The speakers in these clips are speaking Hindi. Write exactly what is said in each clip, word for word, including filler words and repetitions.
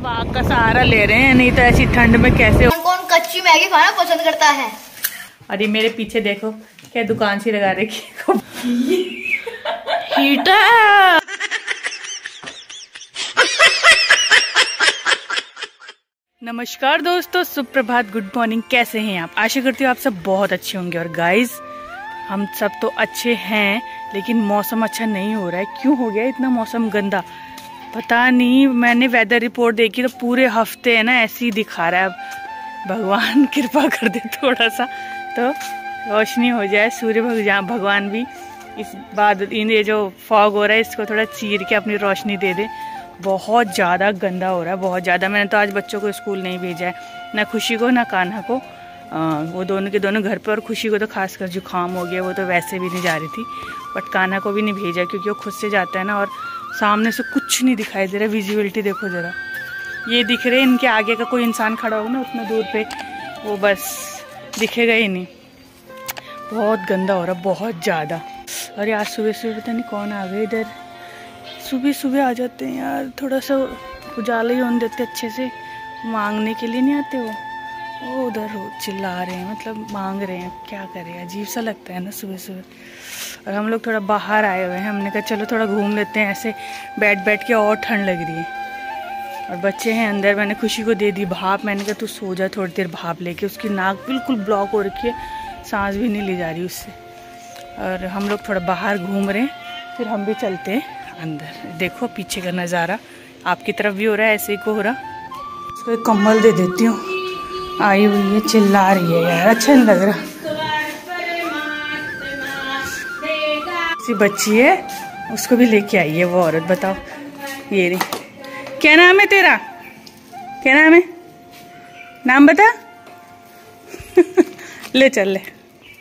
आग का सहारा ले रहे हैं, नहीं तो ऐसी ठंड में कैसे। कौन कौन कच्ची मैगी खाना पसंद करता है? अरे मेरे पीछे देखो क्या दुकान सी लगा रखी हीटर। नमस्कार दोस्तों, सुप्रभात, गुड मॉर्निंग। कैसे हैं आप? आशा करती हूँ आप सब बहुत अच्छे होंगे। और गाइज हम सब तो अच्छे हैं, लेकिन मौसम अच्छा नहीं हो रहा है। क्यों हो गया इतना मौसम गंदा, पता नहीं। मैंने वेदर रिपोर्ट देखी तो पूरे हफ्ते है ना ऐसे ही दिखा रहा है। अब भगवान कृपा कर दे थोड़ा सा तो रोशनी हो जाए, सूर्य भगवान भगवान भी इस बाद इन ये जो फॉग हो रहा है इसको थोड़ा चीर के अपनी रोशनी दे दे। बहुत ज़्यादा गंदा हो रहा है, बहुत ज़्यादा। मैंने तो आज बच्चों को स्कूल नहीं भेजा है, ना खुशी को ना कान्हा को। आ, वो दोनों के दोनों घर पर। और खुशी को तो खासकर जुकाम हो गया, वो तो वैसे भी नहीं जा रही थी। बट कान्हा को भी नहीं भेजा क्योंकि वो खुद से जाता है ना, और सामने से कुछ नहीं दिखाई दे रहा। विजिबिलिटी देखो ज़रा, ये दिख रहे इनके आगे का कोई इंसान खड़ा होगा ना उतना दूर पे, वो बस दिखेगा ही नहीं। बहुत गंदा हो रहा, बहुत ज़्यादा। अरे आज सुबह सुबह पता नहीं कौन आ गए इधर। सुबह सुबह आ जाते हैं यार, थोड़ा सा उजाला ही होने देते अच्छे से। मांगने के लिए नहीं आते वो वो उधर चिल्ला रहे हैं, मतलब मांग रहे हैं। क्या करें, अजीब सा लगता है ना सुबह सुबह। और हम लोग थोड़ा बाहर आए हुए हैं, हमने कहा चलो थोड़ा घूम लेते हैं। ऐसे बैठ बैठ के और ठंड लग रही है। और बच्चे हैं अंदर। मैंने खुशी को दे दी भाप। मैंने कहा तू सो जा थोड़ी देर भाप लेके। उसकी नाक बिल्कुल ब्लॉक हो रखी है, सांस भी नहीं ली जा रही उससे। और हम लोग थोड़ा बाहर घूम रहे हैं, फिर हम भी चलते हैं अंदर। देखो पीछे का नज़ारा आपकी तरफ भी हो रहा है, ऐसे ही को हो रहा। उसको एक कम्बल दे देती हूँ, आई हुई है चिल्ला रही है यार, अच्छा नहीं लग रहा। सी बच्ची है, उसको भी लेके आई है वो औरत। बताओ ये रही। क्या नाम है तेरा? क्या नाम है? नाम बता ले चल ले।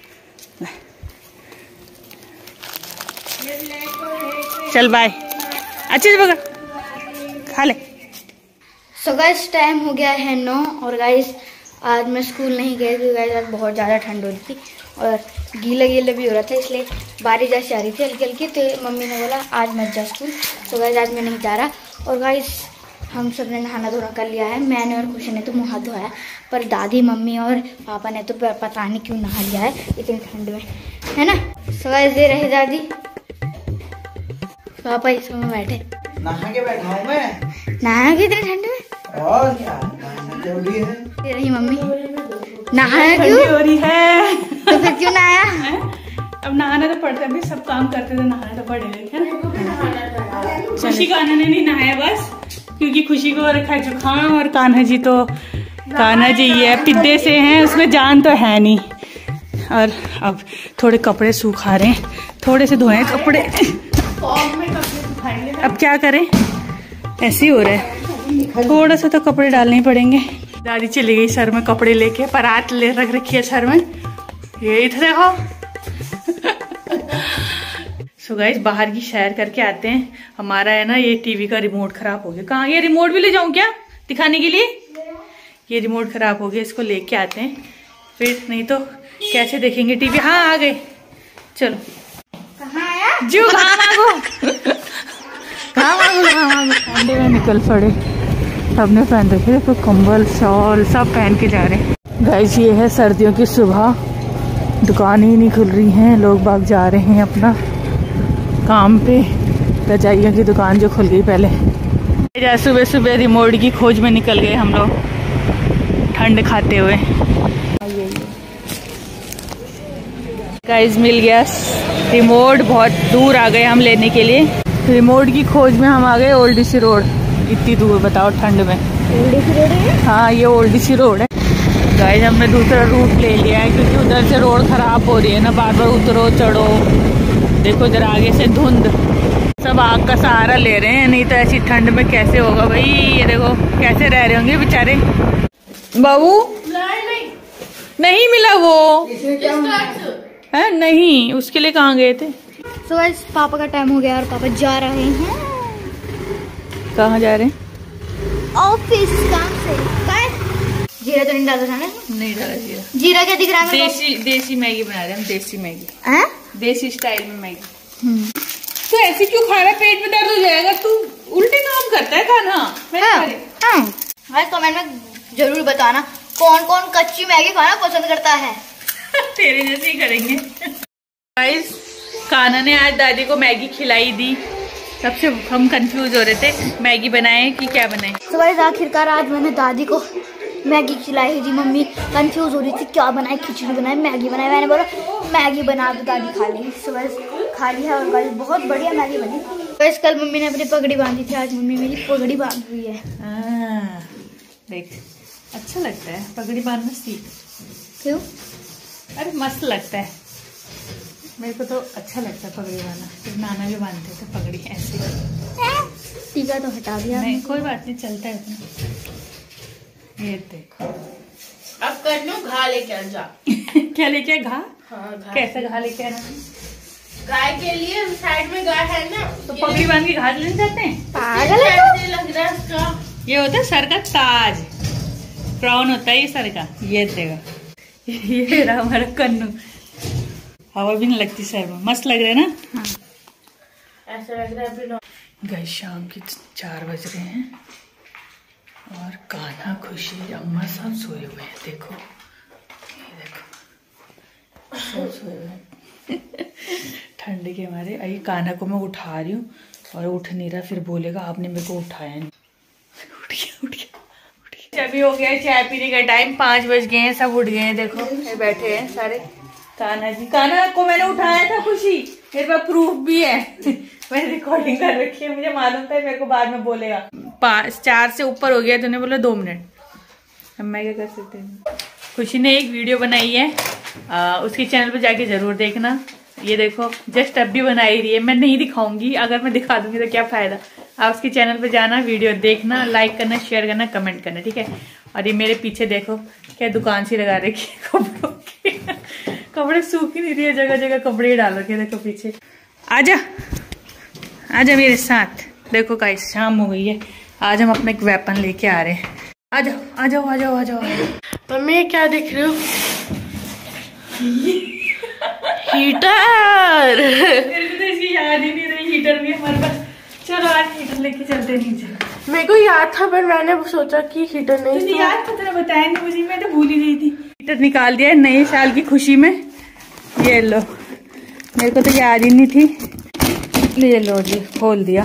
चल बाय, अच्छे से पकड़, खा ले। सो गाइस टाइम हो गया है नौ। और गाइस आज मैं स्कूल नहीं गई क्योंकि गाइस आज बहुत ज़्यादा ठंड हो रही थी और गीला गीला भी हो रहा था, इसलिए बारिश जैसी आ रही थी हल्की हल्की। तो मम्मी ने बोला आज मत जा स्कूल। तो गाइस आज मैं नहीं जा रहा। और गाइस हम सब ने नहाना धोना कर लिया है। मैंने और खुशी ने तो मुँह हाथ धोया है, पर दादी मम्मी और पापा ने तो पता नहीं क्यों नहा लिया है इतनी ठंड में, है ना। सो गाइस ये रही दादी, पापा इस समय बैठे। नहा के बैठा हूँ मैं। नहाया कि इतनी ठंड में? और क्या नहाना जरूरी है। ये रही मम्मी। नहाया क्यों हो रही है तो फिर क्यों नहाया? अब नहाना तो पड़ता है, अभी सब काम करते थे, नहाना तो पड़ेगा, है ना। खुशी कान्हा ने नहीं नहाया बस, क्योंकि खुशी को रखा है जुकाम। और कान्हा जी तो कान्हा जी ये पिद्दे से हैं, उसमें जान तो है नहीं। और अब थोड़े कपड़े सूखा रहे हैं, थोड़े से धोए कपड़े। अब क्या करें, ऐसे ही हो रहा है। थोड़ा सा तो कपड़े डालने पड़ेंगे। दादी चली गई सर में कपड़े लेके, परात ले रख रखी है सर में। ये इधर देखो। सो गाइस बाहर की सैर करके आते हैं। हमारा है ना ये टीवी का रिमोट खराब हो गया। कहाँ, ये रिमोट भी ले जाऊं क्या दिखाने के लिए? ये रिमोट खराब हो गया, इसको लेके आते हैं, फिर नहीं तो कैसे देखेंगे टीवी। हाँ आ गए, चलो। कहाँ आया? जो कहाँ मांगो कहाँ मांगो कहाँ मांगो। ठंडे में निकल पड़े, सबने पहन रखे, देखो कंबल शॉल सब पहन के जा रहे हैं। गाइस ये है सर्दियों की सुबह, दुकान ही नहीं खुल रही हैं, लोग बाग जा रहे हैं अपना काम पे। रजाइयों की दुकान जो खुल गई पहले। सुबह सुबह रिमोट की खोज में निकल गए हम लोग, ठंड खाते हुए। गाइस मिल गया रिमोट, बहुत दूर आ गए हम लेने के लिए। रिमोट की खोज में हम आ गए ओल्ड सी रोड। इतनी दूर बताओ ठंड में। ओल्ड सी रोड है? हाँ ये ओल्ड सी रोड है। गाइस हमने दूसरा रूट ले लिया है क्योंकि उधर से रोड खराब हो रही है ना, बार बार उतरो चढ़ो। देखो जरा आगे से धुंध, सब आग का सहारा ले रहे हैं, नहीं तो ऐसी ठंड में कैसे होगा भाई। ये देखो कैसे रह रहे होंगे बेचारे। बाबू नहीं, नहीं मिला वो है, नहीं उसके लिए कहाँ गए थे। सो गाइस पापा का टाइम हो गया और पापा जा रहे हैं। कहाँ जा रहे हैं? ऑफिस काम से। जीरा तो नहीं डाला था ना? नहीं डाला जीरा। जीरा क्या दिख रहा है? देसी देसी मैगी बना रहे हैं हम, देसी मैगी। हैं? देसी स्टाइल में मैगी। तो ऐसे क्यों खा रहा है? पेट में दर्द हो जाएगा। तू उल्टे काम करता है खाना। हाँ। भाई कमेंट में जरूर बताना कौन कौन कच्ची मैगी खाना पसंद करता है। तेरे जैसे ही करेंगे। गाइस कान्हा ने आज दादी को मैगी खिलाई दी। सबसे हम कंफ्यूज हो रहे थे मैगी बनाए कि क्या बनाए। तो गाइस आखिरकार आज मैंने दादी को मैगी खिलाई थी। मम्मी कंफ्यूज हो रही थी क्या बनाए, खिचड़ी बनाए मैगी बनाए। मैंने बोला मैगी बना दो, दादी खा लेगी। सुबह खा लिया और गाइस बहुत बढ़िया मैगी बनी। गाइस कल मम्मी ने अपनी पगड़ी बांधी थी, आज मम्मी मेरी पगड़ी बांध हुई है। आ, देख अच्छा लगता है पगड़ी बांधना, सीख। क्यों? अरे मस्त लगता है, मेरे को तो अच्छा लगता है पगड़ी बांधना। फिर नाना भी बांधते थे पगड़ी ऐसे। टीका तो हटा दिया। नहीं कोई बात नहीं, चलता है इतना। ये देखो अब कर लो घा लेके जा। क्या लेके घा? हाँ, घा। कैसे घा लेके आना? गाय के लिए साइड में गाय है ना, तो पगड़ी बांध के घाट लेने जाते हैं। पागल है तो? लग रहा है उसका। ये होता है सर का ताज, क्राउन होता है ये सर का। ये देगा ये रहा हमारा कन्नू। हवा भी नहीं लगती सर में, मस्त लग रहा है ना। हाँ। ऐसा लग रहा है अभी। गाइस शाम के चार बज रहे हैं और कान्हा, खुशी, अम्मा सब सोए हुए हैं। देखो ये देखो सब सोए हुए हैं ठंड के मारे। अरे कान्हा को मैं उठा रही हूँ और उठ नहीं रहा, फिर बोलेगा आपने मेरे को उठाया नहीं। उठ गया उठ गया उठ गया। अभी हो गया चाय पीने का टाइम, पाँच बज गए हैं, सब उठ गए हैं। देखो ये बैठे हैं सारे। कान्हा जी, कान्हा को मैंने उठाया था खुशी, मेरे पास प्रूफ भी है मैंने रिकॉर्डिंग कर रखी है। मुझे मालूम था मेरे को बाद में बोलेगा। पाँच चार से ऊपर हो गया, तूने बोला दो मिनट, अब मैं क्या कर सकते हैं। खुशी ने एक वीडियो बनाई है, आ, उसके चैनल पे जाके जरूर देखना। ये देखो जस्ट अब भी बनाई रही है, मैं नहीं दिखाऊंगी, अगर मैं दिखा दूंगी तो क्या फायदा। आप उसके चैनल पे जाना, वीडियो देखना, लाइक करना, शेयर करना, कमेंट करना, ठीक है। और ये मेरे पीछे देखो क्या दुकान सी लगा रखी है कपड़ों की कपड़े सूख ही नहीं रही है, जगह जगह कपड़े डाल रखे। देखो पीछे, आजा आजा मेरे साथ। देखो गाइस शाम हो गई है, आज हम अपना एक वेपन लेके आ रहे हैं। आ जाओ आ जाओ आ जाओ आ जाओ। मम्मी क्या देख रहे हो? हीटर। मेरे को तो इसकी याद ही नहीं रही, हीटर भी हमारे पास। चलो आज हीटर लेके चलते हैं नीचे। मेरे को याद था पर मैंने सोचा कि हीटर नहीं। तुझे याद था? तेरा बताया नहीं मुझे, मैं तो भूल ही गई थी। हीटर निकाल दिया है नए साल की खुशी में। ये लो, मेरे को तो याद ही नहीं थी। ये लो जी, खोल दिया।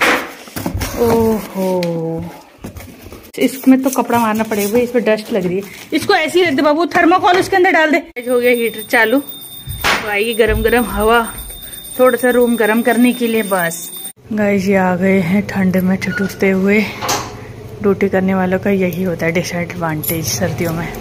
ओहो, इसमें तो कपड़ा मारना पड़ेगा, इस पे डस्ट लग रही है। इसको ऐसे ही रख दे बाबू, थर्माकोल उसके अंदर डाल दे। हो गया हीटर चालू, तो आएगी गरम गरम हवा, थोड़ा सा रूम गरम करने के लिए बस। गाइस ये आ गए हैं ठंड में ठिठुरते हुए। ड्यूटी करने वालों का यही होता है डिसएडवांटेज सर्दियों में।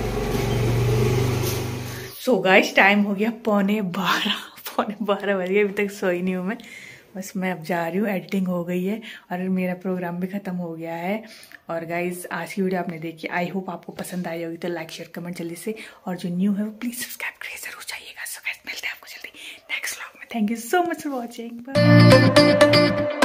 सो गाइस टाइम हो गया पौने बारह पौने बारह बज गए, अभी तक सोई नहीं हूँ मैं। बस मैं अब जा रही हूँ, एडिटिंग हो गई है और मेरा प्रोग्राम भी खत्म हो गया है। और गाइज आज की वीडियो आपने देखी, आई होप आपको पसंद आई होगी। तो लाइक शेयर कमेंट जल्दी से, और जो न्यू है वो प्लीज सब्सक्राइब करके जरूर जाइएगा। सो गाइस मिलते हैं आपको जल्दी नेक्स्ट व्लॉग में। Thank you so much for watching.